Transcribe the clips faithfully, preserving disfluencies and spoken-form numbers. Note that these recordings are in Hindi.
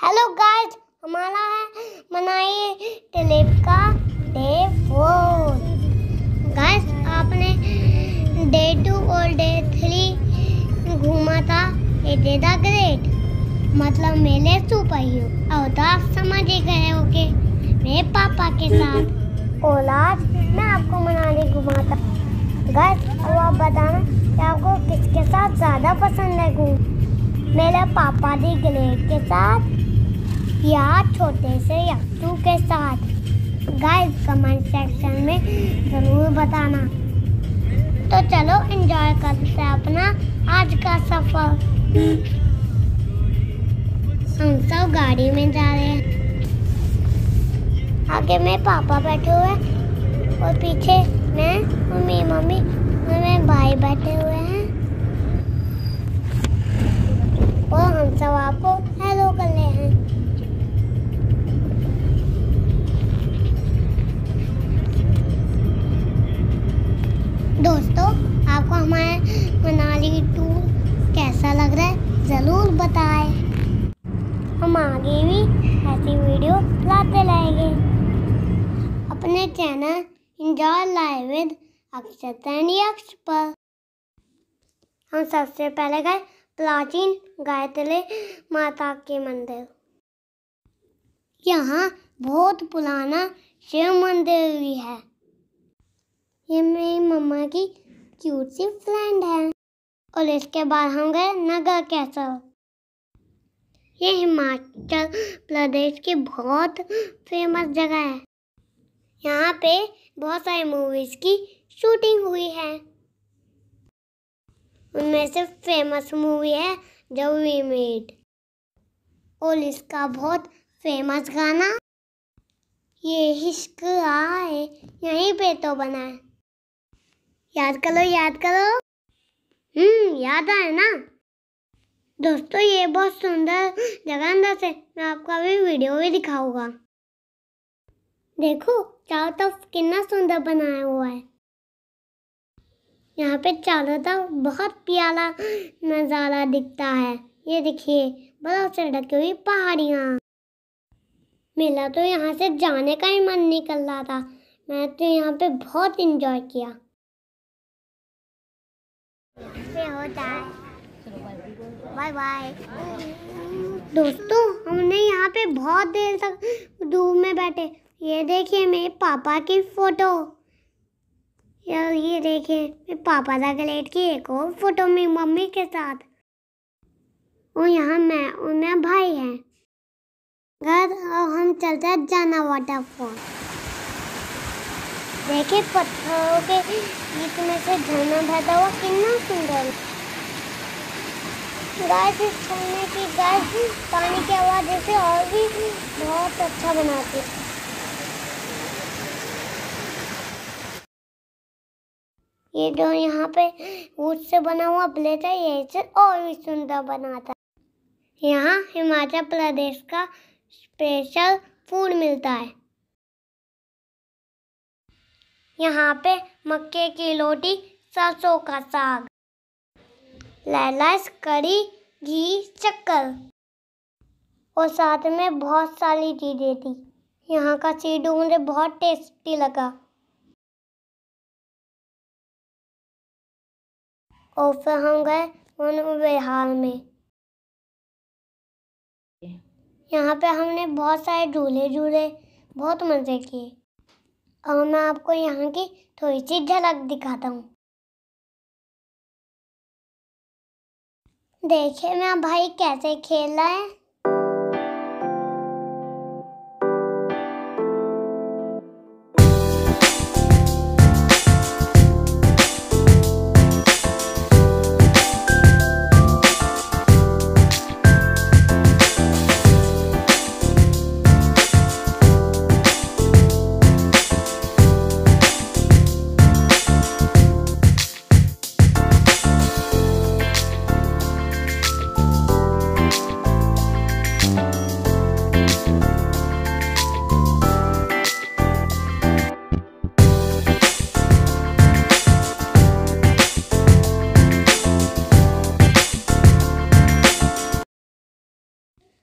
हेलो गाइस, हमारा है मनाई ट्रिप का डे फोर। गाइस, आपने डे टू और डे थ्री घूमा था इट द ग्रेट, मतलब मेरे सुपर हीरो। अब तो आप समझ ही गए होगे मेरे पापा के साथ। और आज मैं आपको मनाली घुमाता। गाइस, अब आप बताना कि आपको किसके साथ ज़्यादा पसंद है घूम, मेरे पापा दी ग्रेट के साथ या छोटे से यक्सू के साथ। गाइस, कमेंट सेक्शन में ज़रूर बताना। तो चलो एंजॉय करते हैं अपना आज का सफ़र। हम सब गाड़ी में जा रहे हैं। आगे में पापा बैठे हुए हैं और पीछे मैं मम्मी मम्मी और मेरे भाई बैठे हुए हैं और हम सब आपको हेलो कर रहे हैं। दोस्तों, आपको हमारे मनाली टूर कैसा लग रहा है ज़रूर बताएं। हम आगे भी ऐसी वीडियो लाते रहेंगे अपने channel enjoy live with Akshat Yaksh पर। हम सबसे पहले गए प्राचीन गायत्री माता के मंदिर। यहाँ बहुत पुराना शिव मंदिर भी है। ये मेरी मम्मा की क्यूट सी फ्रेंड है। और इसके बाद हम गए नगर कैसल। ये हिमाचल प्रदेश की बहुत फेमस जगह है। यहाँ पे बहुत सारी मूवीज की शूटिंग हुई है। उनमें से फेमस मूवी है जब वी मेट, और इसका बहुत फेमस गाना ये इश्क आए यहीं पे तो बना है। याद करो याद करो हम्म याद आए ना। दोस्तों, ये बहुत सुंदर जगह अंदर से मैं आपको अभी वीडियो भी दिखाऊंगा। देखो चारों तरफ कितना सुंदर बनाया हुआ है। यहाँ पे चारों तरफ बहुत प्यारा नज़ारा दिखता है। ये देखिए बर्फ से ढकी हुई पहाड़ियाँ। मेरा तो यहाँ से जाने का ही मन नहीं कर रहा था। मैं तो यहाँ पे बहुत एंजॉय किया। Bye bye. दोस्तों, हमने यहाँ पे बहुत देर तक धूप में बैठे। ये देखिए मेरे पापा की फोटो। यार ये देखिए मेरे पापा द ग्रेट की एक और फोटो मेरी मम्मी के साथ। और यहाँ मैं और मेरा भाई है। घर और हम चलते हैं जाना वाटरफॉल। देखिए पत्थरों के बीच में से झरना बहता हुआ कितना सुंदर। गाइस, इस झरने की गाइस पानी की आवाज़ जैसे और भी बहुत अच्छा बनाती है। ये जो यहाँ पे ऊँट से बना हुआ प्लेट है ये इसे और भी सुंदर बनाता है। यहाँ हिमाचल प्रदेश का स्पेशल फूड मिलता है। यहाँ पे मक्के की रोटी, सरसों का साग, लैलास कड़ी, घी, शक्कर और साथ में बहुत सारी चीज़ें थी। यहाँ का सीडू मुझे बहुत टेस्टी लगा। और फिर हम गए वन विहार में। यहाँ पे हमने बहुत सारे झूले झूले बहुत मज़े किए। और मैं आपको यहाँ की थोड़ी सी झलक दिखाता हूँ। देखिए मेरा भाई कैसे खेल रहा है।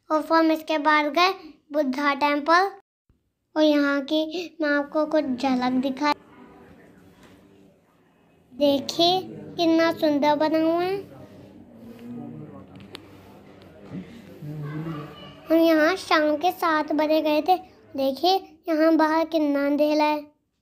और फिर हम इसके बाद गए बुद्धा टेम्पल और यहाँ की मैं आपको कुछ झलक दिखा। देखिए कितना सुंदर बना हुआ है। हम यहाँ शाम के सात बजे गए थे। देखिए यहाँ बाहर कितना अंधेरा है,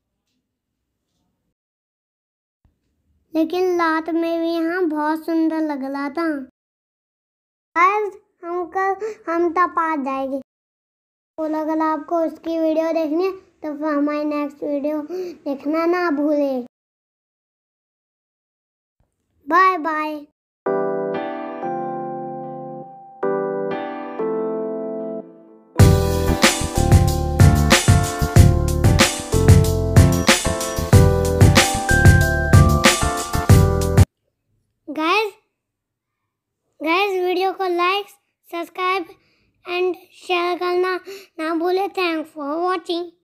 लेकिन रात में भी यहाँ बहुत सुंदर लग रहा था। आज हम कल हम तब आ जाएंगे। तो अगर आपको उसकी वीडियो देखनी है तो फिर हमारी नेक्स्ट वीडियो देखना ना भूले। Bye bye. Guys guys video को लाइक, सब्सक्राइब एंड शेयर करना ना भूले। Thanks for watching.